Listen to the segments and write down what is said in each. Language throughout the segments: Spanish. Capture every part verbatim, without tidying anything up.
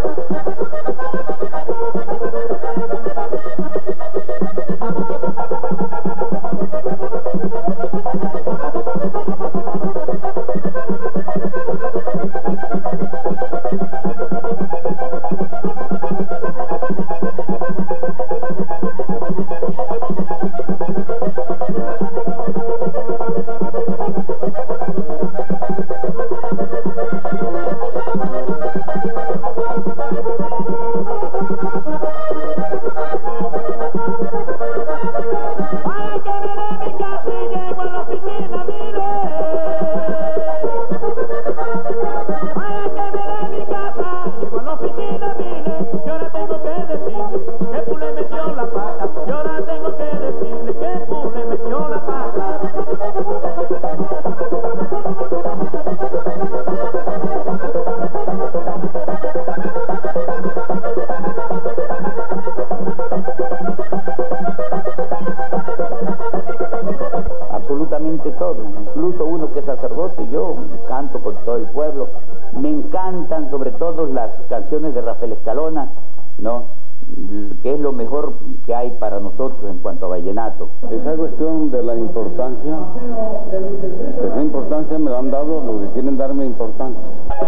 Absolutamente todo, incluso uno que es sacerdote, yo canto con todo el pueblo. Me encantan sobre todo las canciones de Rafael Escalona, ¿no?, que es lo mejor que hay para nosotros en cuanto a vallenato. Esa cuestión de la importancia, esa importancia me la han dado los que quieren darme importancia.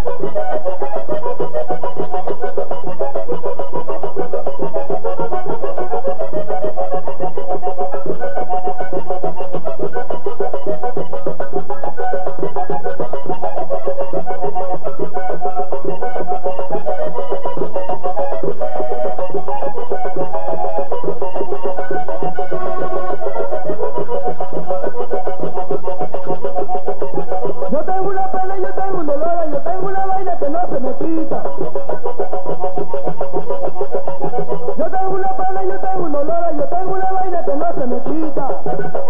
Yo tengo una pena, yo tengo un dolor, yo tengo una vaina que no se me quita. Yo tengo una pena, yo tengo un dolor, yo tengo una vaina que no se me quita.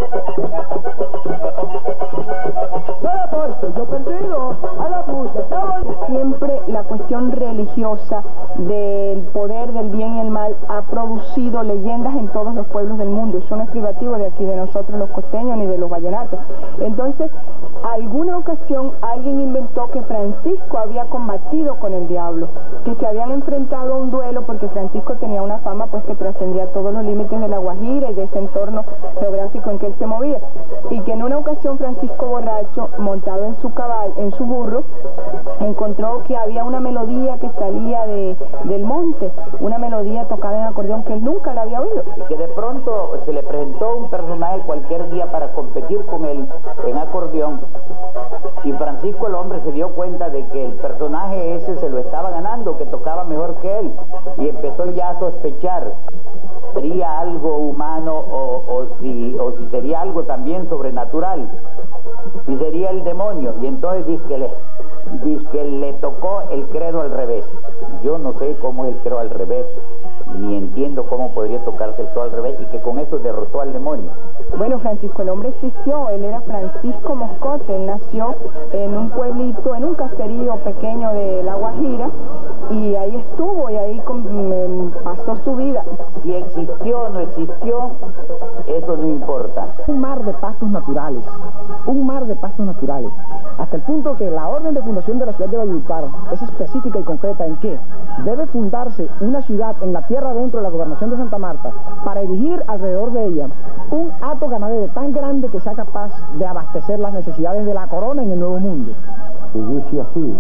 Solo porque yo persigo a la muchacha. Siempre la cuestión religiosa del poder del bien y el mal ha producido leyendas en todos los pueblos del mundo. Eso no es privativo de aquí, de nosotros los costeños, ni de los vallenatos. Entonces, alguna ocasión alguien inventó que Francisco había combatido con el diablo, que se habían enfrentado a un duelo porque Francisco tenía una fama pues que trascendía todos los límites de la Guajira y de ese entorno geográfico en que él se movía, y que en una ocasión Francisco borracho, montado en su caballo, en su burro, encontró que había una melodía que salía de, del monte, una melodía tocada en acordeón que él nunca la había oído. Y que de pronto se le presentó un personaje cualquier día para competir con él en acordeón, y Francisco el hombre se dio cuenta de que el personaje ese se lo estaba ganando, que tocaba mejor que él, y empezó ya a sospechar sería algo humano o, o, si, o si sería algo también sobrenatural, si sería el demonio, y entonces dice que le, dice que le tocó el credo al revés. Yo no sé cómo es el credo al revés, ni entiendo cómo podría tocarse el credo al revés, y que con eso derrotó al demonio. Bueno, Francisco el hombre existió, él era Francisco Moscote, él nació en un pueblito, en un caserío pequeño de La Guajira, y ahí estuvo, y ahí con, eh, pasó su vida. Si existió o no existió, eso no importa. Un mar de pastos naturales, un mar de pastos naturales, hasta el punto que la orden de fundación de la ciudad de Valledupar es específica y concreta en que debe fundarse una ciudad en la tierra dentro de la gobernación de Santa Marta para erigir alrededor de ella un hato ganadero tan grande que sea capaz de abastecer las necesidades de la corona en el Nuevo Mundo. Y dice así: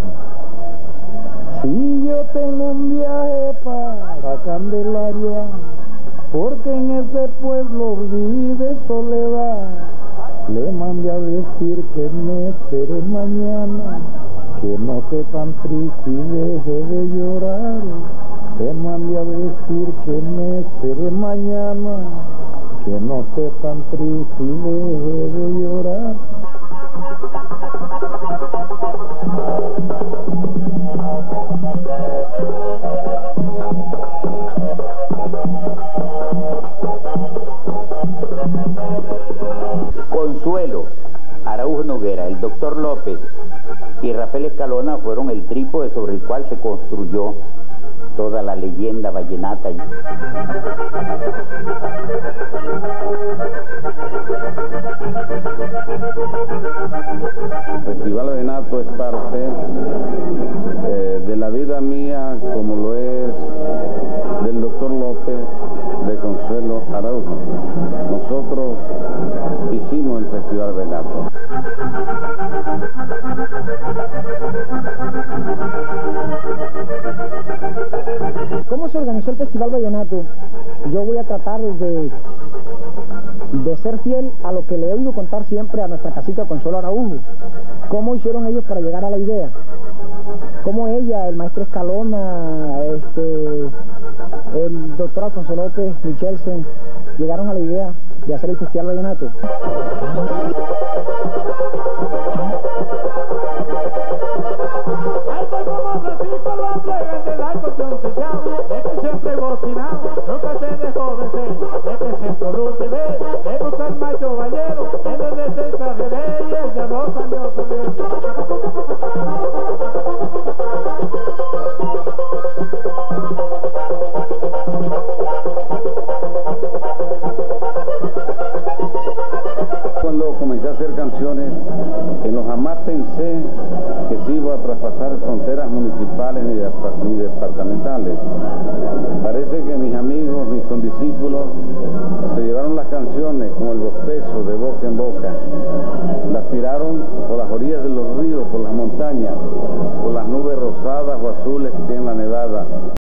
si yo tengo un viaje para Candelaria, porque en ese pueblo vive soledad, le mandé a decir que me espere mañana, que no esté tan triste y deje de llorar. Le mandé a decir que me espere mañana, que no esté tan triste y deje de llorar. Consuelo, Araújo Noguera, el doctor López y Rafael Escalona fueron el trípode sobre el cual se construyó toda la leyenda vallenata. El Festival Vallenato es parte eh, de la vida mía, como lo es Consuelo Araujo. Nosotros hicimos el Festival Vallenato. ¿Cómo se organizó el Festival Vallenato? Yo voy a tratar de, de ser fiel a lo que le he oído contar siempre a nuestra cacica Consuelo Araujo. ¿Cómo hicieron ellos para llegar a la idea? ¿Cómo ella, el maestro Escalona, este, el doctor Alfonso López, Michelsen, llegaron a la idea de hacer el Festival Vallenato? Nunca se dejó de ser, de presento luz de ver, de buscar macho ballero, en el de ser traje y el de no salió corriendo. Cuando comencé a hacer canciones, en lo jamás pensé que se iba a traspasar fronteras municipales ni, de, ni departamentales. Parece que mis amigos, mis condiscípulos, se llevaron las canciones como el bostezo de boca en boca. Las tiraron por las orillas de los ríos, por las montañas, por las nubes rosadas o azules que tienen la nevada.